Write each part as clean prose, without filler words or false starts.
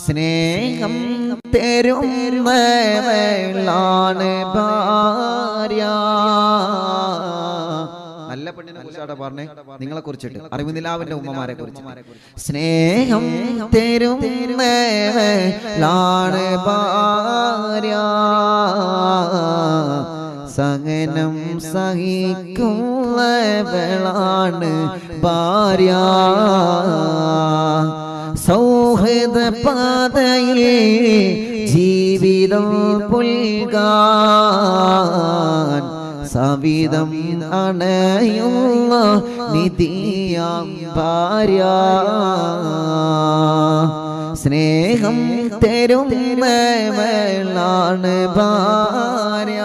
സ്നേഹം തരുന്നവളാണ് ഭാര്യ. നല്ല പെണ്ണിനെ കുറിച്ചാണ് പറഞ്ഞേ, നിങ്ങളെ കുറിച്ചിട്ട്, അറിവിനിലാവിന്റെ ഉമ്മമാരെ കുറിച്ച്. സ്നേഹം തരുന്നവളാണ് ഭാര്യ, സഹനം സഹിക്കുന്നവളാണ് ഭാര്യ. സൗഹൃദ പാതയിൽ ജീവിതം പുൽകാൻ സവിധം അണയുള്ള നിധിയാം ഭാര്യ. സ്നേഹം തരുന്നവളാണ് ഭാര്യ,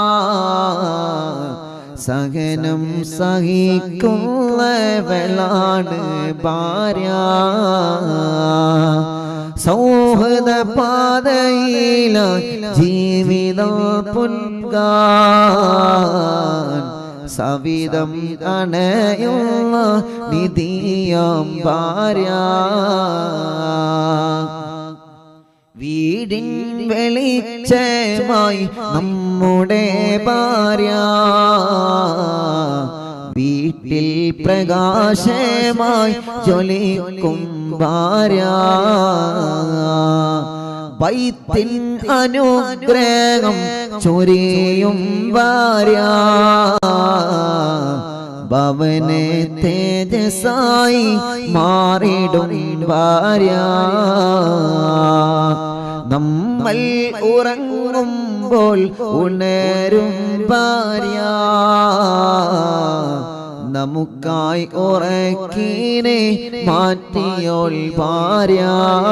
സഹനം സഹിക്കുന്നവളാണ് ഭാര്യ. സൗഹൃദ പാതയില ജീവിതം പുൽകാൻ സവിധം അണയുള്ള നിധിയാം ഭാര്യ. വീടിൻ വെളിച്ചമായി നമ്മുടെ ഭാര്യ, വീട്ടിൽ പ്രകാശമായി ജ്വലിക്കും ഭാര്യ. ബൈത്തിൻ അനുഗ്രഹം ചൊരിയും ഭാര്യ, ഭവനെ തേജസായി മാറിടും ഭാര്യ. നമ്മൾ ഉറങ്ങുമ്പോൾ ഉണരും ഭാര്യ, നമുക്കായി ഉറക്കിനെ മാറ്റിയോൾ ഭാര്യ.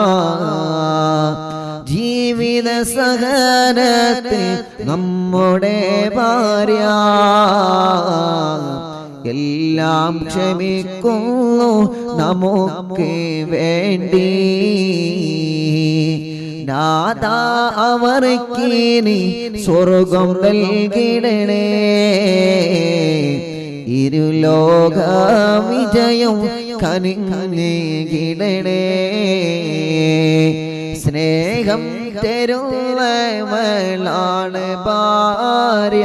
ജീവിത സഹനത്തിൽ നമ്മുടെ ഭാര്യ എല്ലാം ക്ഷമിക്കുന്നു നമുക്ക് വേണ്ടി. നാദാ അവർക്കിനി സ്വർഗം നൽകിടണേ, ഇരുലോക വിജയം കനിഞ്ഞിടണേ. സ്നേഹം തരുന്നവളാണ് ഭാര്യ,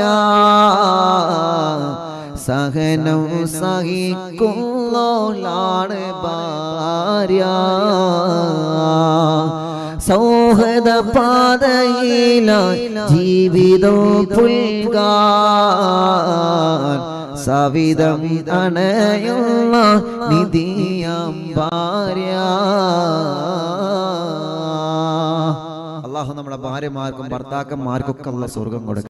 സഹനം സഹിക്കുന്നവളാണ് ഭാര്യ. സൗഹൃദ പാതയില ജീവിതം പുൽകാൻ സവിധം അണയുള്ള നിധിയാം ഭാര്യ. അല്ലാഹു നമ്മുടെ ഭാര്യമാർക്കും ഭർത്താക്കന്മാർക്കൊക്കെ ഉള്ള സ്വർഗം കൊടുക്കും.